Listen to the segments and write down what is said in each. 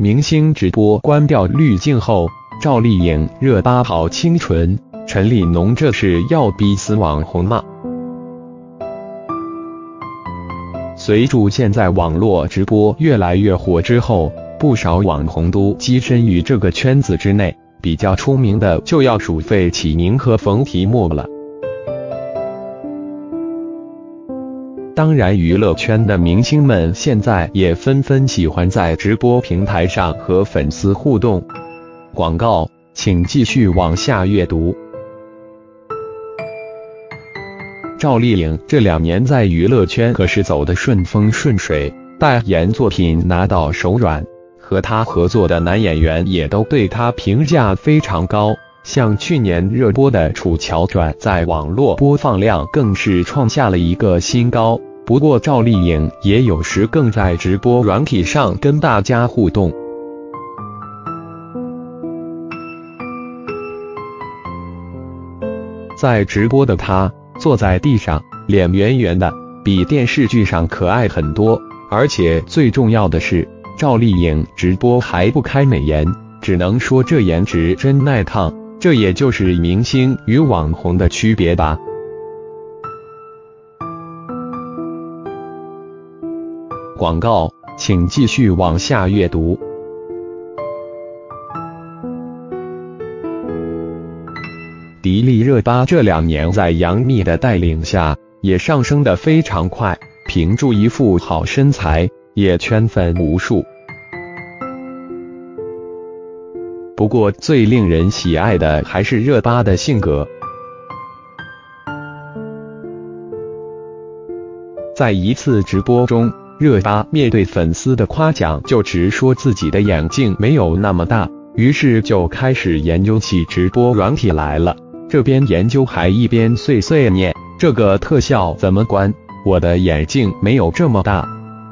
明星直播关掉滤镜后，赵丽颖热巴好清纯，陈立农这是要逼死网红吗？随着现在网络直播越来越火之后，不少网红都跻身于这个圈子之内，比较出名的就要数费启鸣和冯提莫了。当然，娱乐圈的明星们现在也纷纷喜欢在直播平台上和粉丝互动。广告，请继续往下阅读。赵丽颖这2年在娱乐圈可是走得顺风顺水，代言作品拿到手软，和她合作的男演员也都对她评价非常高。像去年热播的《楚乔传》在网络播放量更是创下了一个新高。不过赵丽颖也有时更在直播软体上跟大家互动。在直播的她坐在地上，脸圆圆的，比电视剧上可爱很多。而且最重要的是，赵丽颖直播还不开美颜，只能说这颜值真耐烫。这也就是明星与网红的区别吧。广告，请继续往下阅读。迪丽热巴这2年在杨幂的带领下，也上升得非常快，凭住一副好身材，也圈粉无数。不过最令人喜爱的还是热巴的性格。在一次直播中，热巴面对粉丝的夸奖，就直说自己的眼镜没有那么大，于是就开始研究起直播软体来了。这边研究还一边碎碎念，这个特效怎么关？我的眼镜没有这么大。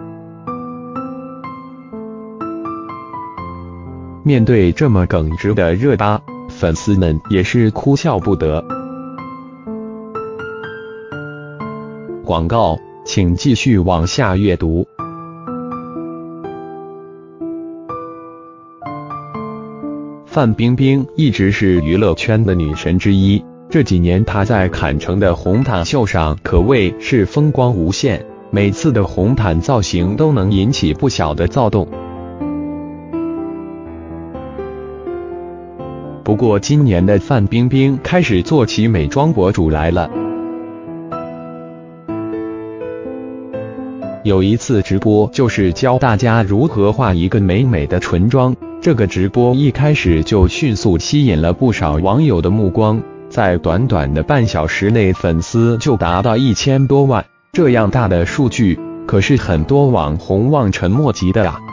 面对这么耿直的热巴，粉丝们也是哭笑不得。广告，请继续往下阅读。范冰冰一直是娱乐圈的女神之一，这几年她在坎城的红毯秀上可谓是风光无限，每次的红毯造型都能引起不小的躁动。不过今年的范冰冰开始做起美妆博主来了。有一次直播就是教大家如何画一个美美的唇妆，这个直播一开始就迅速吸引了不少网友的目光，在短短的半小时内粉丝就达到1000多万，这样大的数据可是很多网红望尘莫及的啊。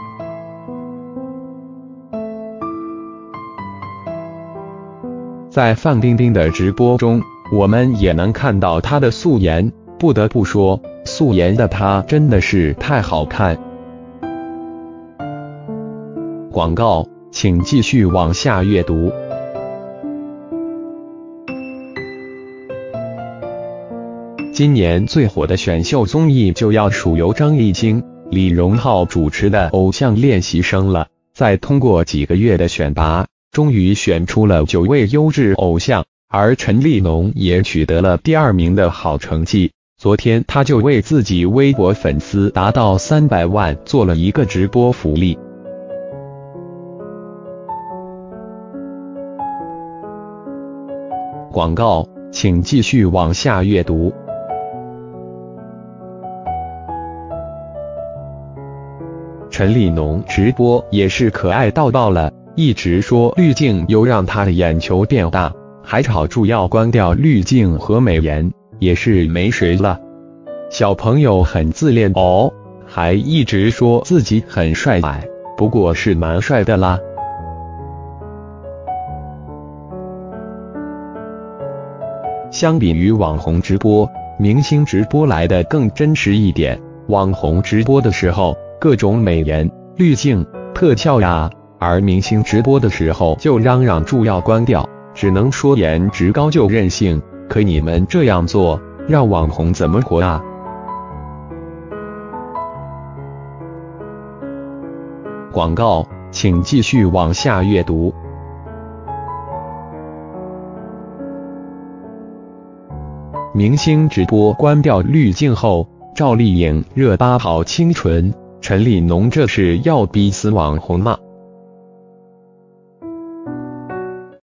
在范冰冰的直播中，我们也能看到她的素颜，不得不说，素颜的她真的是太好看。广告，请继续往下阅读。今年最火的选秀综艺就要数由张艺兴、李荣浩主持的《偶像练习生》了。在通过几个月的选拔，终于选出了9位优质偶像，而陈立农也取得了第2名的好成绩。昨天他就为自己微博粉丝达到300万做了一个直播福利。广告，请继续往下阅读。陈立农直播也是可爱到爆了，一直说滤镜又让他的眼球变大，还吵着要关掉滤镜和美颜，也是没谁了。小朋友很自恋哦，还一直说自己很帅矮，不过是蛮帅的啦。相比于网红直播，明星直播来的更真实一点。网红直播的时候，各种美颜、滤镜、特效呀，而明星直播的时候就嚷嚷住要关掉，只能说颜值高就任性。可你们这样做，让网红怎么活啊？广告， 请继续往下阅读。明星直播关掉滤镜后，赵丽颖热扒好清纯，陈立农这是要逼死网红吗？